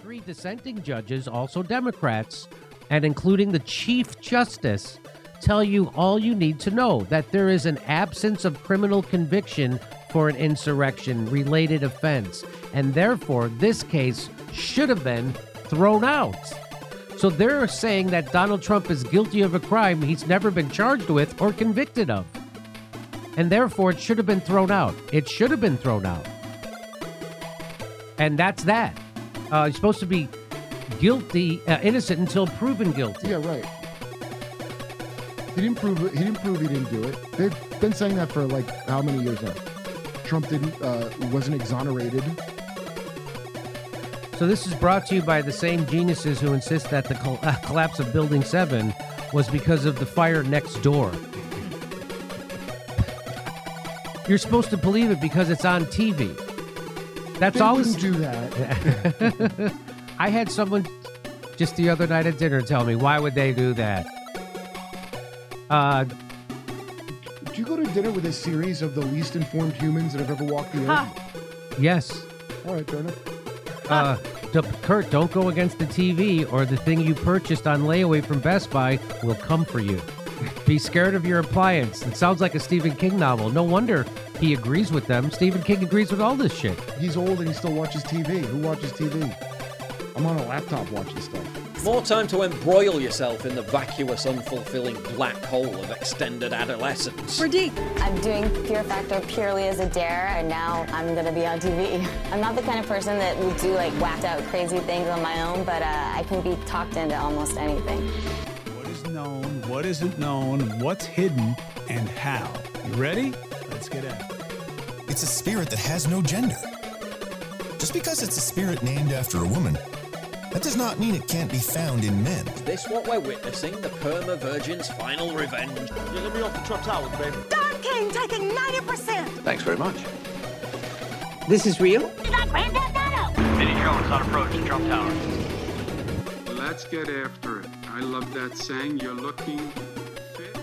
3 dissenting judges, also Democrats, and including the Chief Justice, tell you all you need to know, that there is an absence of criminal conviction for an insurrection-related offense, and therefore this case should have been thrown out. So they're saying that Donald Trump is guilty of a crime he's never been charged with or convicted of. And therefore, it should have been thrown out. It should have been thrown out. And that's that. He's supposed to be innocent until proven guilty. Yeah, right. He didn't prove it. He didn't do it. They've been saying that for like how many years now? Trump wasn't exonerated. So this is brought to you by the same geniuses who insist that the collapse of Building 7 was because of the fire next door. You're supposed to believe it because it's on TV. That's all. They wouldn't do that. I had someone just the other night at dinner tell me, why would they do that? Do you go to dinner with a series of the least informed humans that have ever walked the earth? Yes. All right, fair enough. Kurt, don't go against the TV, or the thing you purchased on layaway from Best Buy will come for you. Be scared of your appliance. It sounds like a Stephen King novel. No wonder he agrees with them. Stephen King agrees with all this shit. He's old and he still watches TV. Who watches TV? I'm on a laptop watching stuff. More time to embroil yourself in the vacuous, unfulfilling black hole of extended adolescence. We're deep. I'm doing Fear Factor purely as a dare, and now I'm gonna be on TV. I'm not the kind of person that would do like whacked out crazy things on my own, but I can be talked into almost anything. What is known, what isn't known, what's hidden, and how. You ready? Let's get at it. It's a spirit that has no gender. Just because it's a spirit named after a woman, that does not mean it can't be found in men. Is this what we're witnessing? The Perma Virgin's final revenge? Yeah, let me off the Trump Towers, baby. Don King taking 90%. Thanks very much. This is real? You got Grand Theft Auto. Vinny Jones on approach to Trump Tower. Let's get after it. I love that saying. You're looking fit.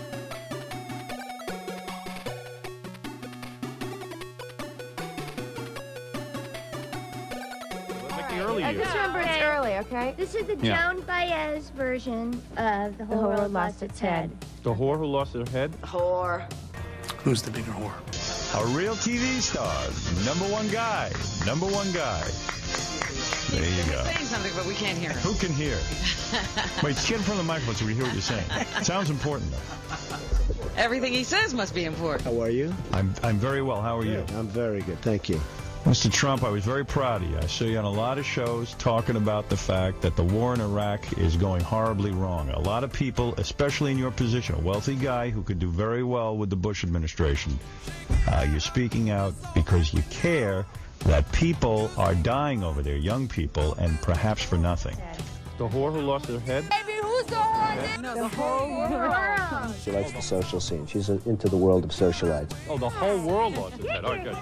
Just remember it's early, okay? This is the Joan Baez version of The Whole World Lost Its Head. The whore who lost her head? Whore. Who's the bigger whore? A real TV star. Number one guy. Number one guy. There you go. He's saying something, but we can't hear him. Who can hear? Wait, get in front of the microphone so we hear what you're saying. Sounds important, though. Everything he says must be important. How are you? I'm very well. How are you? I'm very good. Thank you. Mr. Trump, I was very proud of you. I saw you on a lot of shows talking about the fact that the war in Iraq is going horribly wrong. A lot of people, especially in your position, a wealthy guy who could do very well with the Bush administration, you're speaking out because you care that people are dying over there, young people, and perhaps for nothing. The whore who lost her head? Baby, who's the whore? No, the whole world. She likes the social scene. She's into the world of socialites. Oh, the whole world lost its head. All right, good.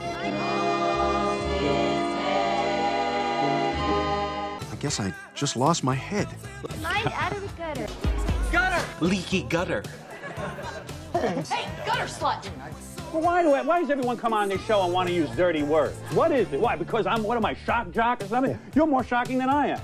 I guess I just lost my head. Slide out of the gutter. Gutter! Leaky gutter. Hey, gutter slut. Well, why does everyone come on this show and want to use dirty words? What is it? Why? Because what am I, shock jock or something? Yeah. You're more shocking than I am.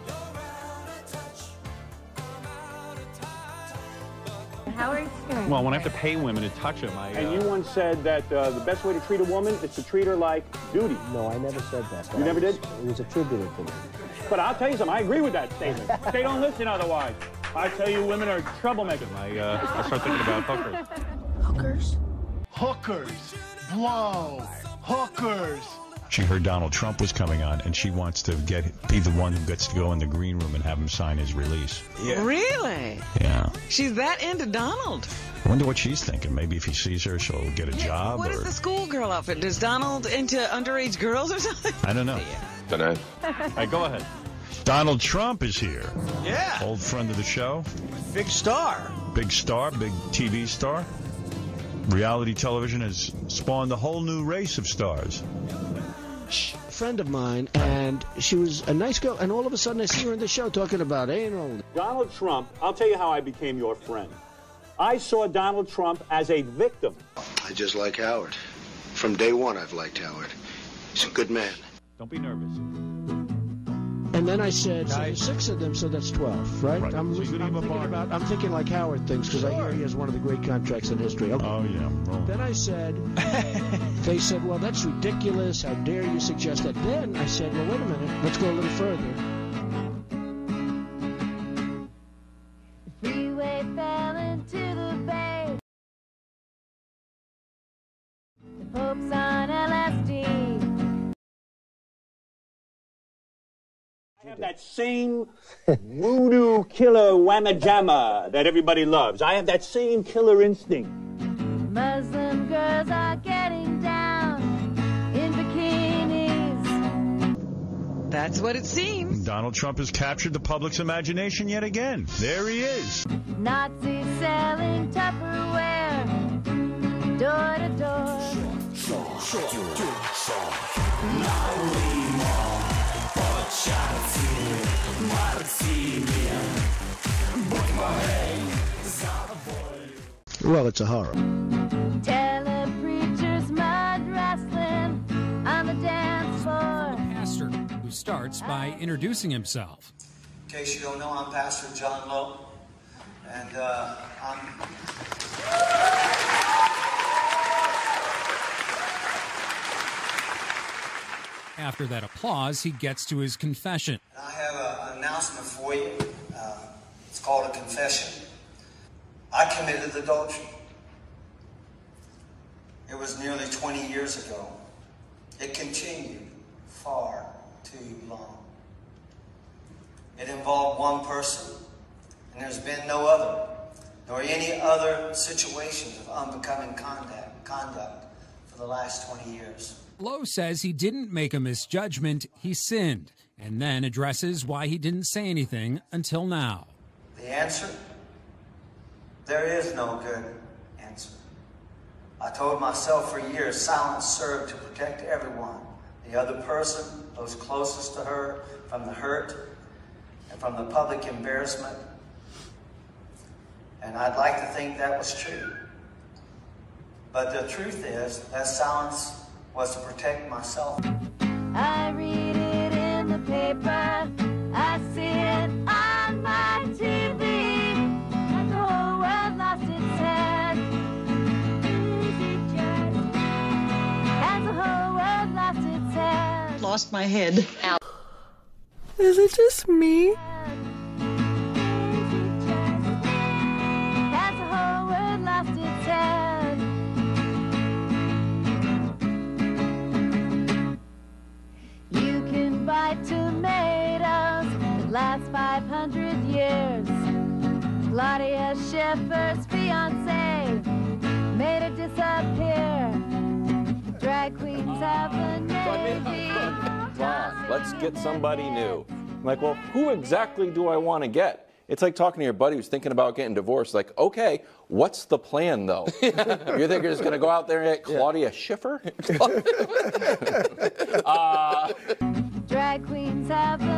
How are you doing? Well, when I have to pay women to touch them, And you once said that the best way to treat a woman is to treat her like duty. No, I never said that. You never did? It was attributed to me. But I'll tell you something. I agree with that statement. They don't listen otherwise. I tell you, women are troublemakers. I start thinking about hookers. Hookers? Hookers. Blow. Hookers. She heard Donald Trump was coming on, and she wants to be the one who gets to go in the green room and have him sign his release. Yeah. Really? Yeah. She's that into Donald. I wonder what she's thinking. Maybe if he sees her, she'll get a job. What is the schoolgirl outfit? Is Donald into underage girls or something? I don't know. Tonight. All right, go ahead. Donald Trump is here. Yeah. Old friend of the show. Big star. Big star, big TV star. Reality television has spawned a whole new race of stars. A friend of mine, and she was a nice girl, and all of a sudden I see her in the show talking about anal. Donald Trump, I'll tell you how I became your friend. I saw Donald Trump as a victim. I just like Howard. From day one, I've liked Howard. He's a good man. Don't be nervous. And then I said, so there's 6 of them, so that's 12, right? I'm thinking like Howard thinks, because I hear he has one of the great contracts in history. Okay. Oh, yeah. Oh. Then I said, they said, well, that's ridiculous. How dare you suggest that? Then I said, well, wait a minute. Let's go a little further. Freeway fell into the bay. The Pope's on LSD. I have that same voodoo killer whamma jamma that everybody loves. I have that same killer instinct. Muslim girls are getting down in bikinis. That's what it seems. Donald Trump has captured the public's imagination yet again. There he is. Nazis selling Tupperware, door to door. Well, it's a horror. Telepreachers mud wrestling on the dance floor. Pastor who starts by introducing himself. In case you don't know, I'm Pastor John Lowe, and After that applause, he gets to his confession. I have an announcement for you. It's called a confession. I committed adultery. It was nearly 20 years ago. It continued far too long. It involved one person, and there's been no other, nor any other situations of unbecoming conduct for the last 20 years. Lowe says he didn't make a misjudgment, he sinned, and then addresses why he didn't say anything until now. The answer? There is no good answer. I told myself for years silence served to protect everyone, the other person, those closest to her, from the hurt and from the public embarrassment. And I'd like to think that was true. But the truth is that silence was to protect myself. I read it in the paper, I see it on my TV, and the whole world lost its head. And the whole world lost its head. Lost my head. Ow. Is it just me? And the whole world lost its head. You can buy tomatoes that last 500 years. Claudia Schiffer's fiance made her disappear. Drag queens have a navy. Ron, let's get somebody new. I'm like, well, who exactly do I want to get? It's like talking to your buddy who's thinking about getting divorced. Like, okay, what's the plan, though? You think you're just going to go out there and get Claudia Schiffer? Drag queens have